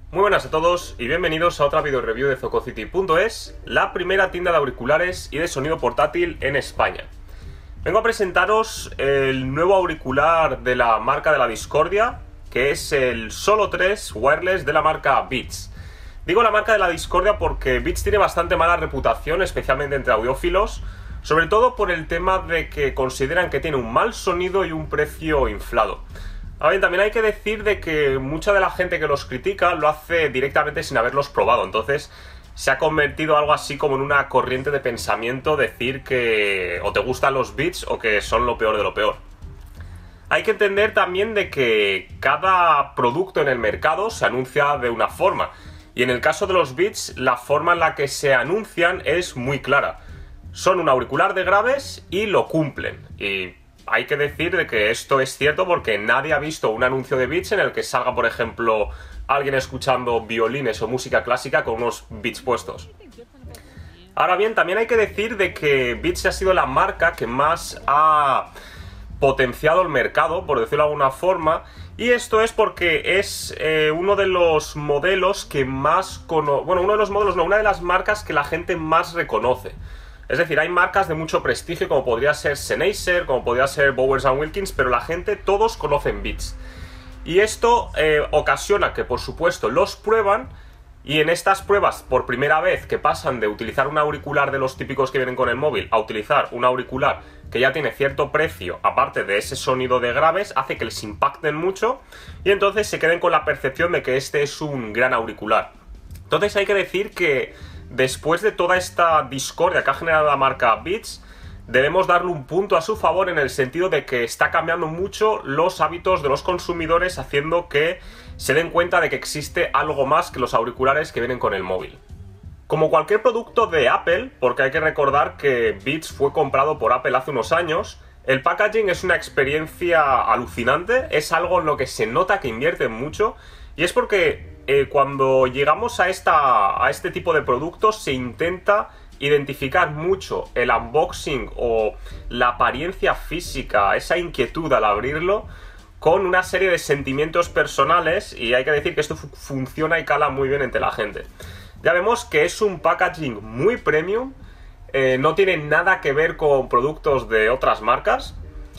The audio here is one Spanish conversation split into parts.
Muy buenas a todos y bienvenidos a otra video review de Zococity.es, la primera tienda de auriculares y de sonido portátil en España. Vengo a presentaros el nuevo auricular de la marca de la discordia, que es el Solo 3 Wireless de la marca Beats. Digo la marca de la discordia porque Beats tiene bastante mala reputación, especialmente entre audiófilos, sobre todo por el tema de que consideran que tiene un mal sonido y un precio inflado. A ver, también hay que decir de que mucha de la gente que los critica lo hace directamente sin haberlos probado, entonces se ha convertido algo así como en una corriente de pensamiento decir que o te gustan los Beats o que son lo peor de lo peor. Hay que entender también de que cada producto en el mercado se anuncia de una forma, y en el caso de los Beats la forma en la que se anuncian es muy clara. Son un auricular de graves y lo cumplen, y hay que decir de que esto es cierto porque nadie ha visto un anuncio de Beats en el que salga, por ejemplo, alguien escuchando violines o música clásica con unos Beats puestos. Ahora bien, también hay que decir de que Beats ha sido la marca que más ha potenciado el mercado, por decirlo de alguna forma, y esto es porque es uno de los modelos que más una de las marcas que la gente más reconoce. Es decir, hay marcas de mucho prestigio como podría ser Sennheiser, como podría ser Bowers & Wilkins, pero la gente, todos conocen Beats. Y esto ocasiona que, por supuesto, los prueban, y en estas pruebas, por primera vez que pasan de utilizar un auricular de los típicos que vienen con el móvil a utilizar un auricular que ya tiene cierto precio, aparte de ese sonido de graves, hace que les impacten mucho y entonces se queden con la percepción de que este es un gran auricular. Entonces hay que decir que después de toda esta discordia que ha generado la marca Beats, debemos darle un punto a su favor en el sentido de que está cambiando mucho los hábitos de los consumidores, haciendo que se den cuenta de que existe algo más que los auriculares que vienen con el móvil. Como cualquier producto de Apple, porque hay que recordar que Beats fue comprado por Apple hace unos años, el packaging es una experiencia alucinante, es algo en lo que se nota que invierten mucho, y es porque cuando llegamos a este tipo de productos se intenta identificar mucho el unboxing o la apariencia física, esa inquietud al abrirlo, con una serie de sentimientos personales, y hay que decir que esto funciona y cala muy bien entre la gente. Ya vemos que es un packaging muy premium, no tiene nada que ver con productos de otras marcas,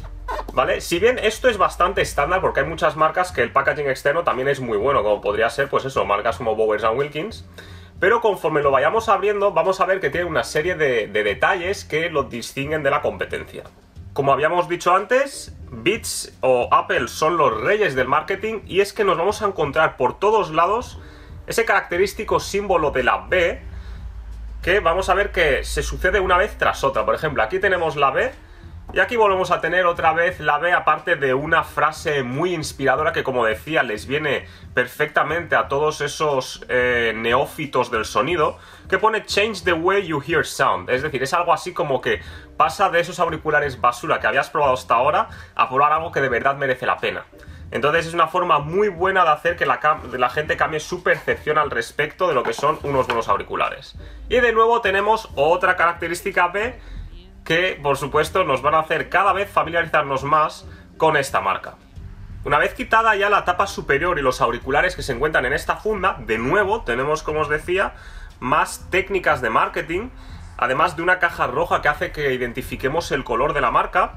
¿vale? Si bien esto es bastante estándar porque hay muchas marcas que el packaging externo también es muy bueno, como podría ser, pues eso, marcas como Bowers & Wilkins, pero conforme lo vayamos abriendo vamos a ver que tiene una serie de detalles que lo distinguen de la competencia. Como habíamos dicho antes, Beats o Apple son los reyes del marketing, y es que nos vamos a encontrar por todos lados ese característico símbolo de la B, que vamos a ver que se sucede una vez tras otra. Por ejemplo, aquí tenemos la B, y aquí volvemos a tener otra vez la B, aparte de una frase muy inspiradora que, como decía, les viene perfectamente a todos esos neófitos del sonido, que pone "Change the way you hear sound". Es decir, es algo así como que pasa de esos auriculares basura que habías probado hasta ahora a probar algo que de verdad merece la pena. Entonces es una forma muy buena de hacer que la gente cambie su percepción al respecto de lo que son unos buenos auriculares. Y de nuevo tenemos otra característica B que, por supuesto, nos van a hacer cada vez familiarizarnos más con esta marca. Una vez quitada ya la tapa superior y los auriculares que se encuentran en esta funda, de nuevo tenemos, como os decía, más técnicas de marketing, además de una caja roja que hace que identifiquemos el color de la marca.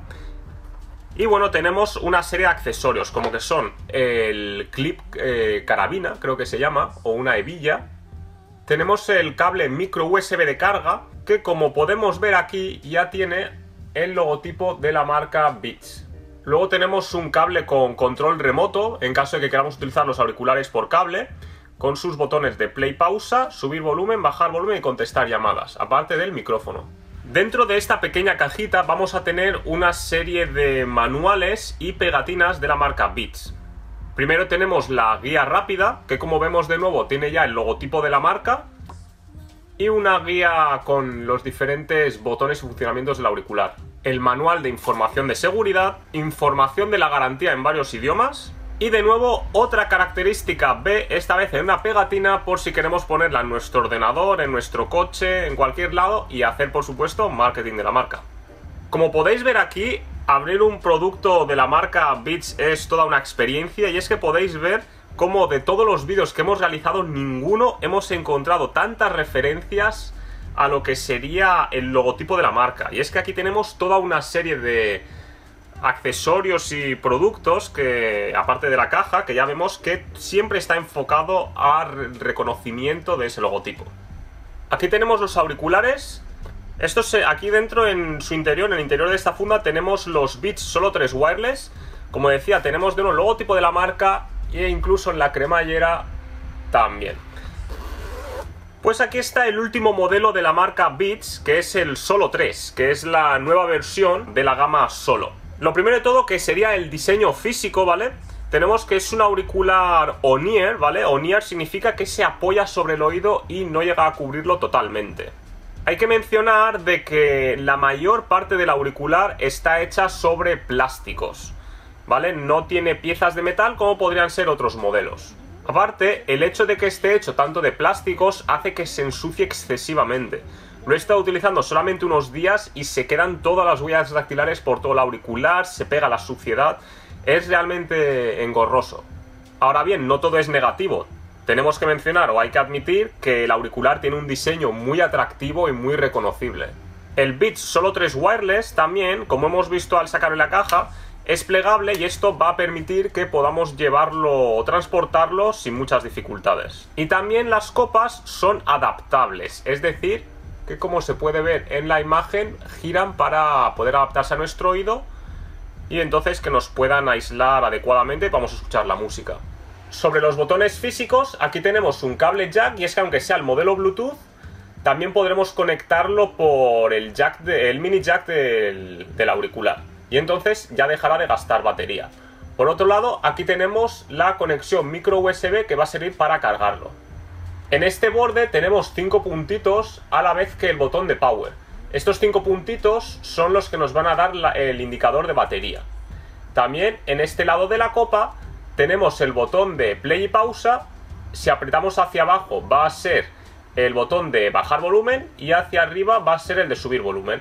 Y bueno, tenemos una serie de accesorios, como que son el clip carabina, creo que se llama, o una hebilla. Tenemos el cable micro USB de carga, que como podemos ver aquí ya tiene el logotipo de la marca Beats. Luego tenemos un cable con control remoto, en caso de que queramos utilizar los auriculares por cable, con sus botones de play, pausa, subir volumen, bajar volumen y contestar llamadas, aparte del micrófono. Dentro de esta pequeña cajita vamos a tener una serie de manuales y pegatinas de la marca Beats. Primero tenemos la guía rápida, que como vemos de nuevo tiene ya el logotipo de la marca, y una guía con los diferentes botones y funcionamientos del auricular. El manual de información de seguridad, información de la garantía en varios idiomas, y de nuevo otra característica B, esta vez en una pegatina por si queremos ponerla en nuestro ordenador, en nuestro coche, en cualquier lado, y hacer, por supuesto, marketing de la marca. Como podéis ver aquí, abrir un producto de la marca Beats es toda una experiencia, y es que podéis ver cómo de todos los vídeos que hemos realizado, ninguno hemos encontrado tantas referencias a lo que sería el logotipo de la marca. Y es que aquí tenemos toda una serie de accesorios y productos que, aparte de la caja, que ya vemos que siempre está enfocado al reconocimiento de ese logotipo. Aquí tenemos los auriculares. Aquí dentro, en su interior, en el interior de esta funda, tenemos los Beats Solo 3 Wireless. Como decía, tenemos de un logotipo de la marca e incluso en la cremallera también. Pues aquí está el último modelo de la marca Beats, que es el Solo 3, que es la nueva versión de la gama Solo. Lo primero de todo, que sería el diseño físico, ¿vale? Tenemos que es un auricular on-ear, ¿vale? On-ear significa que se apoya sobre el oído y no llega a cubrirlo totalmente. Hay que mencionar de que la mayor parte del auricular está hecha sobre plásticos, ¿vale? No tiene piezas de metal como podrían ser otros modelos. Aparte, el hecho de que esté hecho tanto de plásticos hace que se ensucie excesivamente. Lo he estado utilizando solamente unos días y se quedan todas las huellas dactilares por todo el auricular, se pega la suciedad, es realmente engorroso. Ahora bien, no todo es negativo. Tenemos que mencionar, o hay que admitir, que el auricular tiene un diseño muy atractivo y muy reconocible. El Beats Solo 3 Wireless también, como hemos visto al sacarlo en la caja, es plegable y esto va a permitir que podamos llevarlo o transportarlo sin muchas dificultades. Y también las copas son adaptables, es decir, que como se puede ver en la imagen, giran para poder adaptarse a nuestro oído y entonces que nos puedan aislar adecuadamente y vamos a escuchar la música. Sobre los botones físicos, aquí tenemos un cable jack y es que aunque sea el modelo Bluetooth, también podremos conectarlo por el mini jack del auricular. Y entonces ya dejará de gastar batería. Por otro lado, aquí tenemos la conexión micro USB que va a servir para cargarlo. En este borde tenemos 5 puntitos a la vez que el botón de power. Estos 5 puntitos son los que nos van a dar el indicador de batería. También en este lado de la copa tenemos el botón de play y pausa. Si apretamos hacia abajo va a ser el botón de bajar volumen y hacia arriba va a ser el de subir volumen.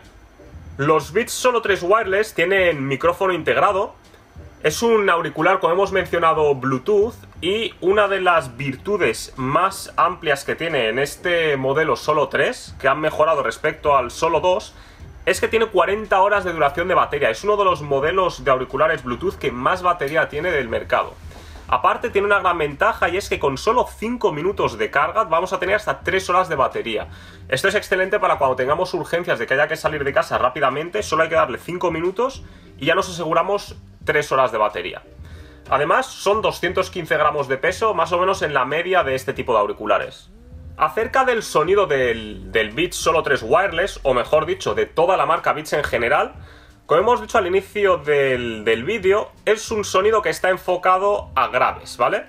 Los Beats Solo 3 Wireless tienen micrófono integrado. Es un auricular, como hemos mencionado, Bluetooth, y una de las virtudes más amplias que tiene en este modelo Solo 3, que han mejorado respecto al Solo 2, es que tiene 40 horas de duración de batería. Es uno de los modelos de auriculares Bluetooth que más batería tiene del mercado. Aparte tiene una gran ventaja y es que con solo 5 minutos de carga vamos a tener hasta 3 horas de batería. Esto es excelente para cuando tengamos urgencias de que haya que salir de casa rápidamente, solo hay que darle 5 minutos y ya nos aseguramos 3 horas de batería. Además son 215 gramos de peso, más o menos en la media de este tipo de auriculares. Acerca del sonido del Beats Solo 3 Wireless, o mejor dicho, de toda la marca Beats en general, como hemos dicho al inicio del vídeo, es un sonido que está enfocado a graves, ¿vale?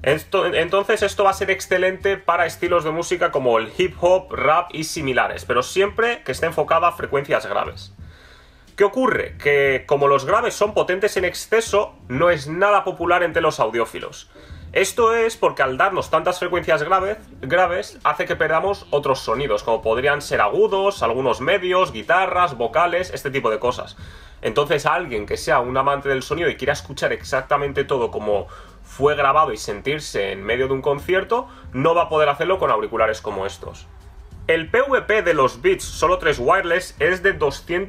Entonces esto va a ser excelente para estilos de música como el hip hop, rap y similares, pero siempre que esté enfocado a frecuencias graves. ¿Qué ocurre? Que como los graves son potentes en exceso, no es nada popular entre los audiófilos. Esto es porque al darnos tantas frecuencias graves hace que perdamos otros sonidos, como podrían ser agudos, algunos medios, guitarras, vocales, este tipo de cosas. Entonces a alguien que sea un amante del sonido y quiera escuchar exactamente todo como fue grabado y sentirse en medio de un concierto, no va a poder hacerlo con auriculares como estos. El PVP de los Beats Solo 3 Wireless es de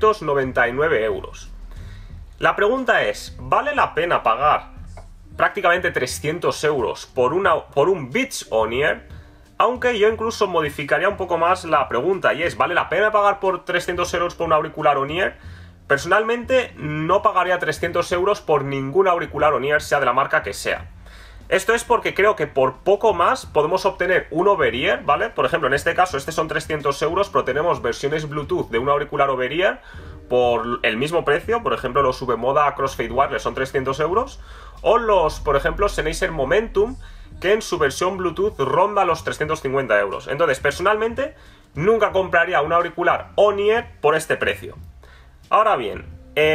299 €. La pregunta es, ¿vale la pena pagar prácticamente 300 € por un Beats on-ear? Aunque yo incluso modificaría un poco más la pregunta y es, ¿vale la pena pagar por 300 € por un auricular on-ear? Personalmente no pagaría 300 € por ningún auricular on-ear, sea de la marca que sea. Esto es porque creo que por poco más podemos obtener un over-ear, ¿vale? Por ejemplo, en este caso, son 300 €, pero tenemos versiones Bluetooth de un auricular over-ear por el mismo precio. Por ejemplo, los Moda Crossfade Wireless son 300 €. O los, por ejemplo, Sennheiser Momentum, que en su versión Bluetooth ronda los 350 €. Entonces, personalmente, nunca compraría un auricular on-ear por este precio. Ahora bien,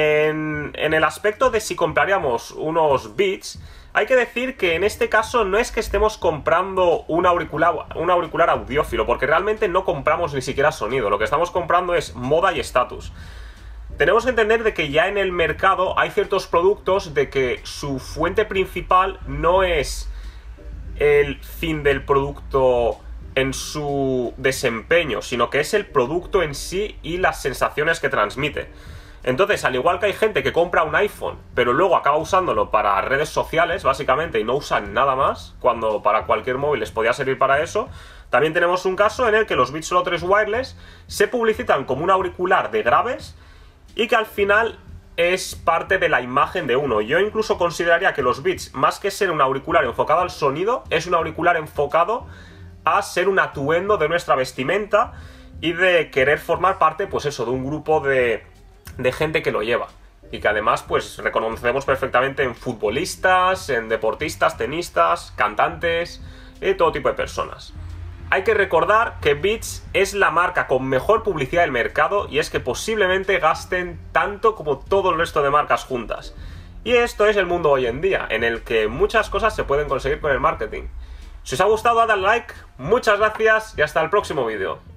en el aspecto de si compraríamos unos Beats, hay que decir que en este caso no es que estemos comprando un auricular audiófilo, porque realmente no compramos ni siquiera sonido. Lo que estamos comprando es moda y estatus. Tenemos que entender de que ya en el mercado hay ciertos productos de que su fuente principal no es el fin del producto en su desempeño, sino que es el producto en sí y las sensaciones que transmite. Entonces, al igual que hay gente que compra un iPhone, pero luego acaba usándolo para redes sociales, básicamente, y no usan nada más, cuando para cualquier móvil les podía servir para eso, también tenemos un caso en el que los Beats Solo 3 Wireless se publicitan como un auricular de graves y que al final es parte de la imagen de uno. Yo incluso consideraría que los Beats, más que ser un auricular enfocado al sonido, es un auricular enfocado a ser un atuendo de nuestra vestimenta y de querer formar parte, pues eso, de un grupo de gente que lo lleva. Y que además, pues, reconocemos perfectamente en futbolistas, en deportistas, tenistas, cantantes y todo tipo de personas. Hay que recordar que Beats es la marca con mejor publicidad del mercado y es que posiblemente gasten tanto como todo el resto de marcas juntas. Y esto es el mundo hoy en día, en el que muchas cosas se pueden conseguir con el marketing. Si os ha gustado, dadle al like, muchas gracias y hasta el próximo vídeo.